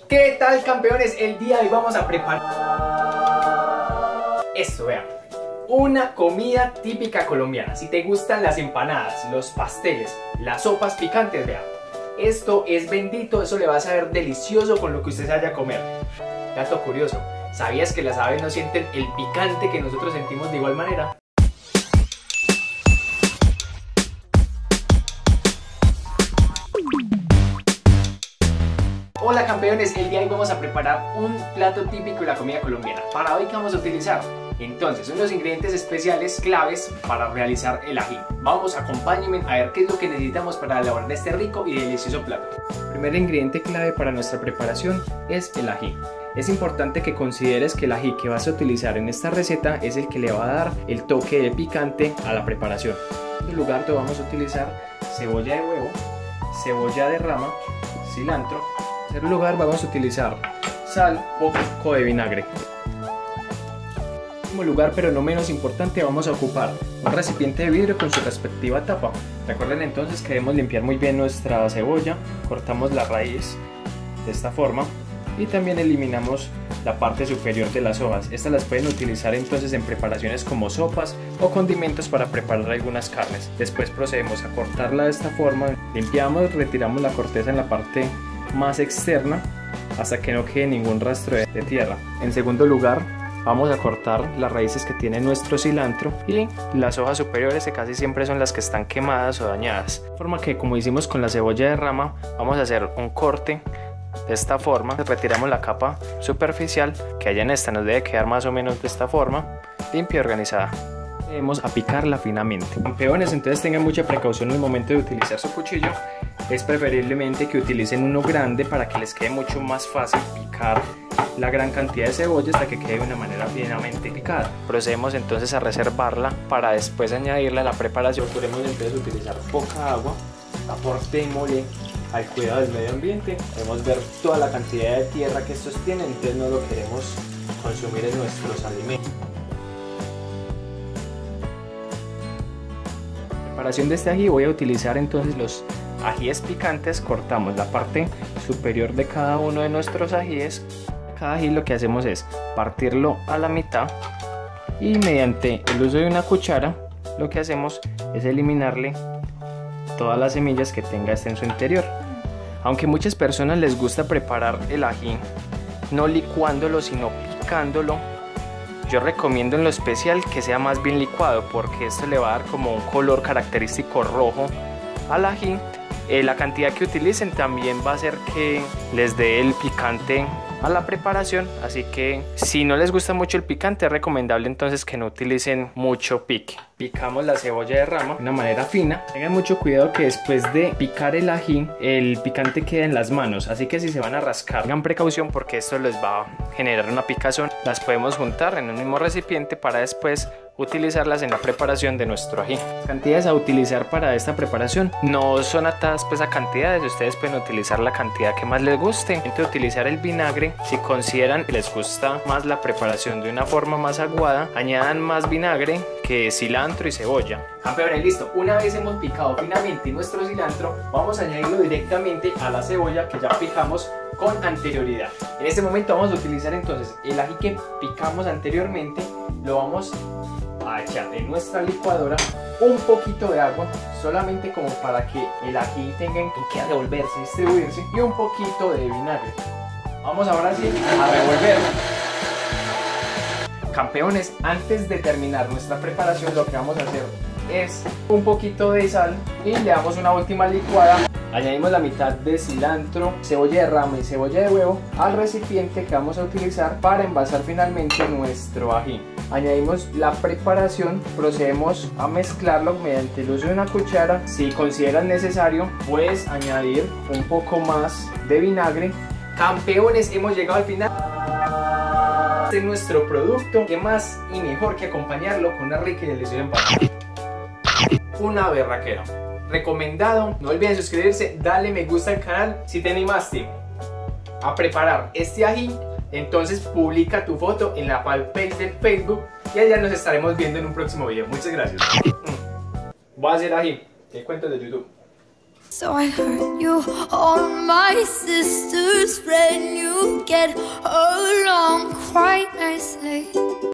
¿Qué tal, campeones? El día de hoy vamos a preparar esto, vean, una comida típica colombiana. Si te gustan las empanadas, los pasteles, las sopas picantes, vean, esto es bendito, eso le va a saber delicioso con lo que usted se vaya a comer. Dato curioso, ¿sabías que las aves no sienten el picante que nosotros sentimos de igual manera? Hola campeones, el día de hoy vamos a preparar un plato típico de la comida colombiana. Para hoy, ¿qué vamos a utilizar? Entonces, son los ingredientes especiales claves para realizar el ají. Vamos, acompáñenme a ver qué es lo que necesitamos para elaborar este rico y delicioso plato. El primer ingrediente clave para nuestra preparación es el ají. Es importante que consideres que el ají que vas a utilizar en esta receta es el que le va a dar el toque de picante a la preparación. En lugar de vamos a utilizar cebolla de huevo, cebolla de rama, cilantro. En tercer lugar vamos a utilizar sal o poco de vinagre. En último lugar, pero no menos importante, vamos a ocupar un recipiente de vidrio con su respectiva tapa. Recuerden entonces que debemos limpiar muy bien nuestra cebolla, cortamos la raíz de esta forma y también eliminamos la parte superior de las hojas. Estas las pueden utilizar entonces en preparaciones como sopas o condimentos para preparar algunas carnes. Después procedemos a cortarla de esta forma, limpiamos, retiramos la corteza en la parte más externa hasta que no quede ningún rastro de tierra. En segundo lugar, vamos a cortar las raíces que tiene nuestro cilantro y las hojas superiores, que casi siempre son las que están quemadas o dañadas. De forma que, como hicimos con la cebolla de rama, vamos a hacer un corte de esta forma. Retiramos la capa superficial, que allá en esta nos debe quedar más o menos de esta forma, limpia y organizada. Vamos a picarla finamente. Campeones, entonces tengan mucha precaución en el momento de utilizar su cuchillo. Es preferiblemente que utilicen uno grande para que les quede mucho más fácil picar la gran cantidad de cebolla hasta que quede de una manera plenamente picada. Procedemos entonces a reservarla para después añadirla a la preparación. Procuremos entonces utilizar poca agua, aportémosle al cuidado del medio ambiente. Podemos ver toda la cantidad de tierra que estos tienen, entonces no lo queremos consumir en nuestros alimentos. Preparación de este ají, voy a utilizar entonces los ajíes picantes. Cortamos la parte superior de cada uno de nuestros ajíes. Cada ají lo que hacemos es partirlo a la mitad y mediante el uso de una cuchara lo que hacemos es eliminarle todas las semillas que tenga en su interior. Aunque muchas personas les gusta preparar el ají no licuándolo sino picándolo, yo recomiendo en lo especial que sea más bien licuado, porque esto le va a dar como un color característico rojo al ají. La cantidad que utilicen también va a hacer que les dé el picante a la preparación, así que si no les gusta mucho el picante es recomendable entonces que no utilicen mucho pique. Picamos la cebolla de rama de una manera fina. Tengan mucho cuidado que después de picar el ají el picante queda en las manos, así que si se van a rascar tengan precaución porque esto les va a generar una picazón. Las podemos juntar en un mismo recipiente para después utilizarlas en la preparación de nuestro ají. Las cantidades a utilizar para esta preparación no son atadas pues a cantidades, ustedes pueden utilizar la cantidad que más les guste. Entonces utilizar el vinagre, si consideran que les gusta más la preparación de una forma más aguada, añadan más vinagre que cilantro y cebolla. Campeones, listo, una vez hemos picado finamente nuestro cilantro, vamos a añadirlo directamente a la cebolla que ya picamos con anterioridad. En este momento vamos a utilizar entonces el ají que picamos anteriormente, lo vamos a echar en nuestra licuadora un poquito de agua, solamente como para que el ají tenga que revolverse, distribuirse, y un poquito de vinagre. Vamos ahora sí a revolver. Campeones, antes de terminar nuestra preparación lo que vamos a hacer es un poquito de sal y le damos una última licuada. Añadimos la mitad de cilantro, cebolla de rama y cebolla de huevo al recipiente que vamos a utilizar para envasar finalmente nuestro ají. Añadimos la preparación, procedemos a mezclarlo mediante el uso de una cuchara. Si consideran necesario, puedes añadir un poco más de vinagre. Campeones, hemos llegado al final de nuestro producto. ¿Qué más y mejor que acompañarlo con una rica y deliciosa empanada? Una berraquera. Recomendado. No olviden suscribirse, dale me gusta al canal. Si te animaste a preparar este ají, entonces publica tu foto en la fanpage del Facebook y allá nos estaremos viendo en un próximo video. Muchas gracias. Voy a hacer ají. ¿Qué cuentas de YouTube? So I heard you on my sister's friend. You get along quite nicely.